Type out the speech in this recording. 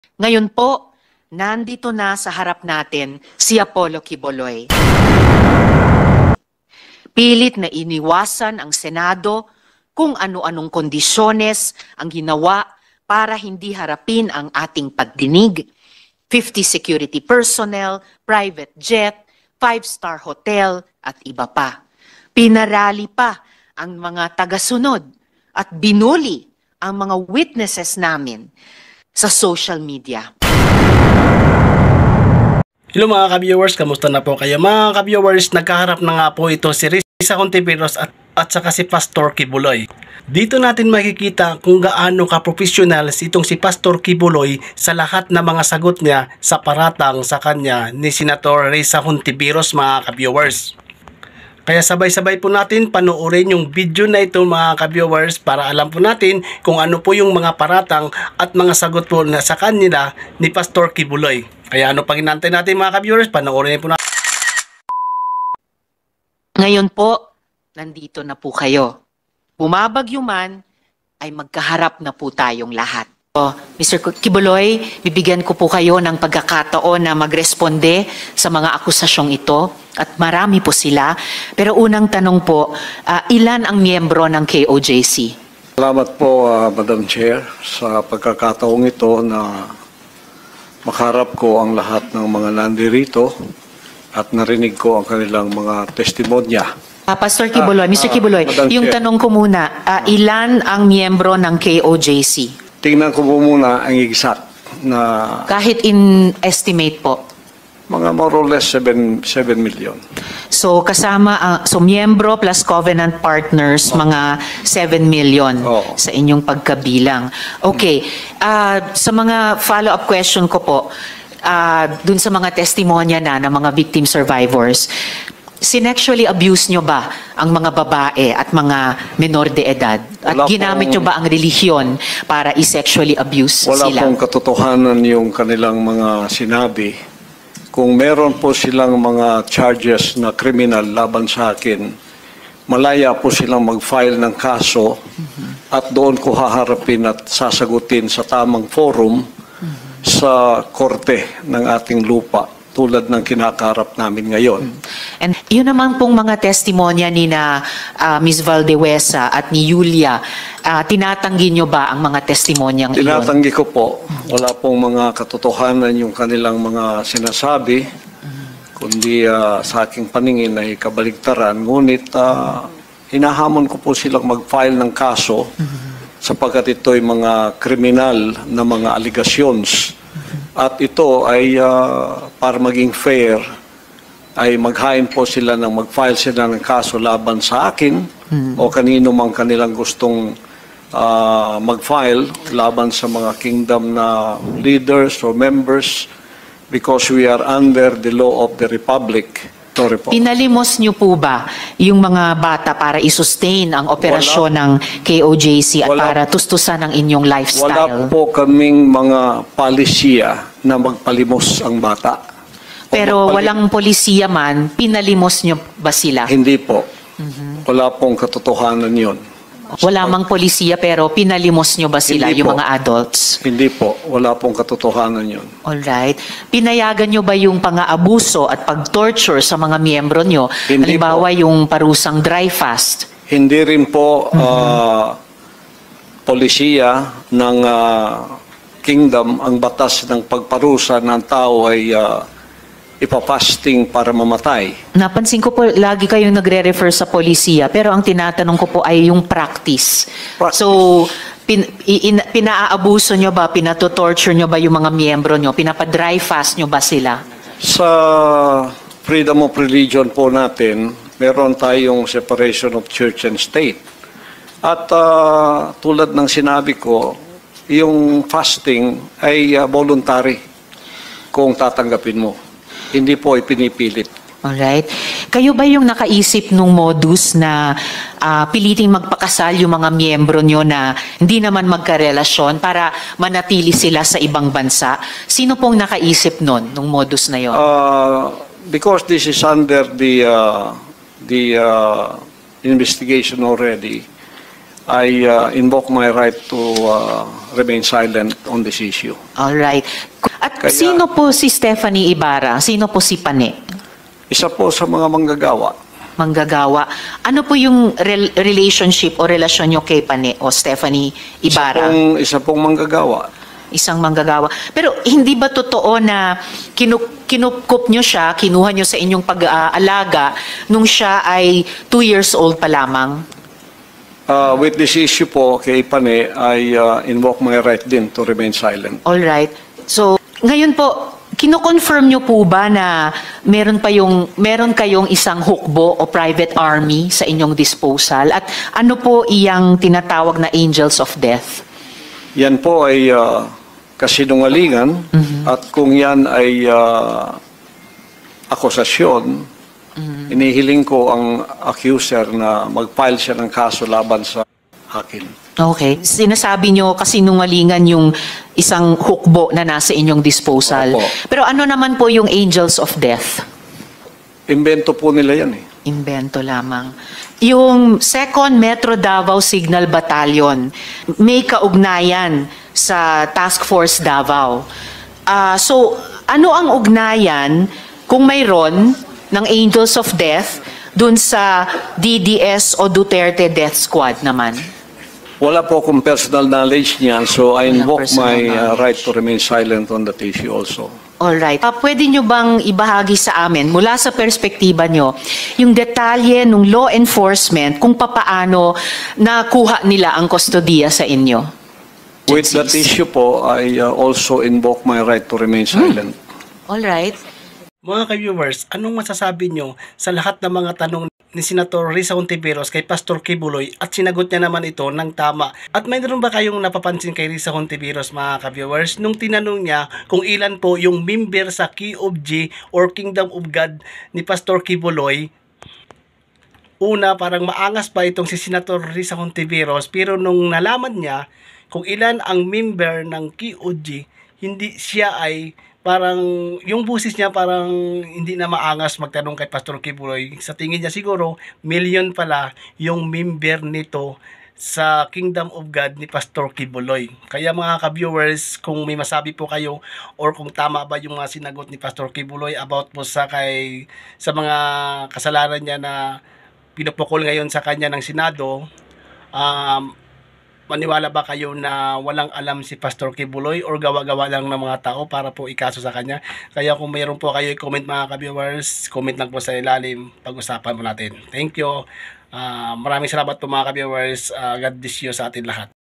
Ngayon po, nandito na sa harap natin si Apollo Quiboloy. Pilit na iniwasan ang Senado kung ano-anong kondisyones ang ginawa para hindi harapin ang ating pagdinig. 50 security personnel, private jet, 5-star hotel at iba pa. Pinarali pa ang mga tagasunod at binuli ang mga witnesses namin sa social media. Hello mga ka-viewers, kamusta na po kayo? Mga ka-viewers, nagkaharap na nga po ito si Risa Hontiveros at saka si Pastor Quiboloy. Dito natin makikita kung gaano ka-professional itong si Pastor Quiboloy sa lahat ng mga sagot niya sa paratang sa kanya ni Senator Risa Hontiveros mga ka-viewers. Kaya sabay-sabay po natin panoorin yung video na ito mga ka-viewers para alam po natin kung ano po yung mga paratang at mga sagot po na sa kanila ni Pastor Quiboloy. Kaya ano pang inantay natin mga ka-viewers, panoorin po natin. Ngayon po, nandito na po kayo. Bumabagyo man, ay magkaharap na po tayong lahat. Mr. Quiboloy, bibigyan ko po kayo ng pagkakataon na magresponde sa mga akusasyong ito at marami po sila. Pero unang tanong po, ilan ang miyembro ng KOJC? Salamat po Madam Chair sa pagkakataong ito na makaharap ko ang lahat ng mga nandirito at narinig ko ang kanilang mga testimonya. Pastor Quiboloy, Mr. Quiboloy, yung tanong ko muna, ilan ang miyembro ng KOJC? Tingnan ko po muna ang exact na... Kahit in estimate po? Mga more or less 7 million. So kasama, so miyembro plus covenant partners, mga 7 million sa inyong pagkabilang. Okay, sa mga follow-up question ko po, dun sa mga testimonya na ng mga victim survivors, sinexually abuse nyo ba ang mga babae at mga menor de edad? At ginamit nyo ba ang relihiyon para i-sexually abuse sila? Wala pong katotohanan yung kanilang mga sinabi. Kung meron po silang mga charges na criminal laban sa akin, malaya po silang mag-file ng kaso at doon ko haharapin at sasagutin sa tamang forum sa korte ng ating lupa, tulad ng kinakaharap namin ngayon. And yun naman pong mga testimonya ni na Ms. Valdewesa at ni Julia, tinatanggi nyo ba ang mga testimonyang iyon? Tinatanggi ko po. Wala pong mga katotohanan yung kanilang mga sinasabi, kundi sa aking paningin ay kabaligtaran. Ngunit hinahamon ko po silang mag-file ng kaso sapagkat ito'y mga kriminal na mga allegations. At ito ay para maging fair, ay maghain po sila ng mag-file sila ng kaso laban sa akin o kanino mang kanilang gustong mag-file laban sa mga kingdom na leaders or members because we are under the law of the Republic. Sorry po. Pinalimos nyo po ba yung mga bata para i-sustain ang operasyon ng KOJC at para tustusan ang inyong lifestyle? Wala po kaming mga palisiya na magpalimos ang bata. Pero walang polisiya man, pinalimos nyo ba sila? Hindi po. Wala pong katotohanan yun. Wala mang polisiya pero pinalimos nyo ba sila, Hindi yung po. mga adults? Hindi po. Wala pong katotohanan yun. Alright. Pinayagan nyo ba yung pang-aabuso at pag-torture sa mga miyembro nyo? Hindi Halimbawa yung parusang dry fast? Hindi rin po polisiya ng kingdom ang batas ng pagparusa ng tao ay ipapasting para mamatay. Napansin ko po, lagi kayong nagre-refer sa polisiya, pero ang tinatanong ko po ay yung practice. So, pinaabuso nyo ba, pinatotorture nyo ba yung mga miyembro nyo? Pinapa-dry fast nyo ba sila? Sa freedom of religion po natin, meron tayong separation of church and state. At tulad ng sinabi ko, yung fasting ay voluntary kung tatanggapin mo. Hindi po ipinipilit. Alright. Kayo ba yung nakaisip nung modus na piliting magpakasal yung mga miyembro nyo na hindi naman magkarelasyon para manatili sila sa ibang bansa? Sino pong nakaisip nun, nung modus na yon? Because this is under the investigation already, I invoke my right to remain silent on this issue. All right. At Kaya- sino po si Stephanie Ibarra? Sino po si Pane? Isa po sa mga manggagawa. Manggagawa. Ano po yung relationship o relasyon nyo kay Pane o Stephanie Ibarra? Isa pong manggagawa. Isang manggagawa. Pero hindi ba totoo na kinupkup nyo siya, kinuha nyo sa inyong pag-aalaga nung siya ay 2 years old pa lamang? With this issue po kay Pane, I invoke my right din to remain silent. All right. So, ngayon po, kino-confirm nyo po ba na meron kayong isang hukbo o private army sa inyong disposal? At ano po iyang tinatawag na angels of death? Yan po ay kasinungalingan at kung yan ay akusasyon, inihiling ko ang accuser na mag-file siya ng kaso laban sa akin. Okay. Sinasabi nyo kasinungalingan yung isang hukbo na nasa inyong disposal. Opo. Pero ano naman po yung angels of death? Imbento po nila yan eh. Imbento lamang. Yung 2nd Metro Davao Signal Battalion, may kaugnayan sa Task Force Davao. So, ano ang ugnayan kung mayroon ng Angels of Death dun sa DDS o Duterte Death Squad naman? Wala po akong personal knowledge niyan, so I Walang invoke personal my knowledge. right to remain silent on that issue also. Alright. Pwede nyo bang ibahagi sa amin, mula sa perspektiba nyo, yung detalye ng law enforcement kung papaano nakuha nila ang kustodiya sa inyo? With that issue po, I also invoke my right to remain silent. Alright. Mga ka-viewers, anong masasabi nyo sa lahat ng mga tanong ni Senator Risa Hontiveros kay Pastor Kibuloy at sinagot niya naman ito ng tama? At mayroon ba kayong napapansin kay Risa Hontiveros, mga ka-viewers, nung tinanong niya kung ilan po yung member sa Key of G or Kingdom of God ni Pastor Kibuloy? Una, parang maangas pa itong si Senator Risa Hontiveros, pero nung nalaman niya kung ilan ang member ng KOG, hindi siya ay parang, yung busis niya parang hindi na maangas magtanong kay Pastor Kibuloy. Sa tingin niya siguro, million pala yung member nito sa Kingdom of God ni Pastor Kibuloy. Kaya mga ka-viewers, kung may masabi po kayo or kung tama ba yung mga sinagot ni Pastor Kibuloy about po sa mga kasalanan niya na pinupukol ngayon sa kanya ng Senado, maniwala ba kayo na walang alam si Pastor Kibuloy or gawa-gawa lang ng mga tao para po ikaso sa kanya? Kaya kung mayroon po kayo i-comment, mga ka-viewers, comment lang po sa ilalim, pag-usapan po natin. Thank you. Maraming salamat po, mga ka-viewers. God bless you sa atin lahat.